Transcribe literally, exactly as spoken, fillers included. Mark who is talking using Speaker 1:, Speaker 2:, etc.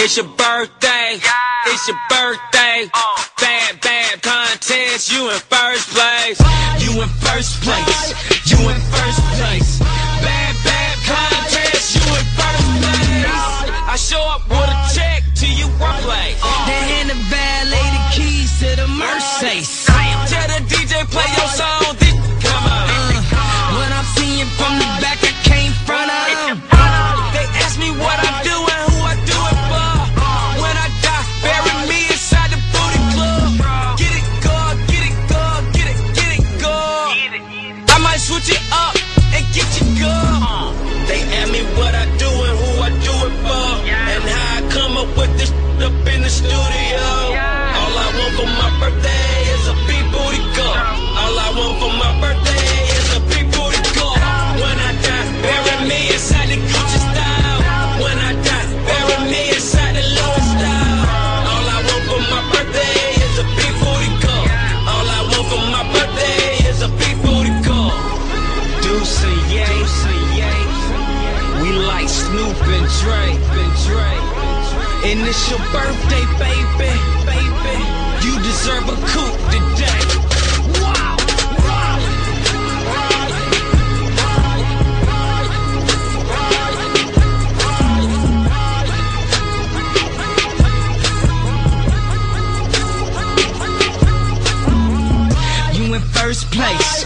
Speaker 1: It's your birthday, it's your birthday. Bad, bad contest, you in first place. You in first place, you in first place. Bad, bad contest, you in first place. I show up with a check to your workplace. Then hand the valet the keys to the Mercedes. Tell the D J play your song, this come on. Uh, when I'm seeing from the back, I can't front of. They ask me what I do and who I do it for. When I die, bury me inside the booty club. Get it, God, get it, God, get it, get it, God. I might switch it up and get you good. They ask me what I do and who I do it for, and how I come up with this up in the studio. All I want for my birthday is a big booty girl. All I want for my birthday is a big booty girl. When I die, bury me inside the Gucci style. When I die, bury me inside the Louis style. All I want for my birthday is a big booty girl. All I want for my birthday is a big booty girl. Deuce and Ye, we like Snoop and Dre, and Dre. And it's your birthday, baby, baby. You deserve a coupe today. Wow. You in first place.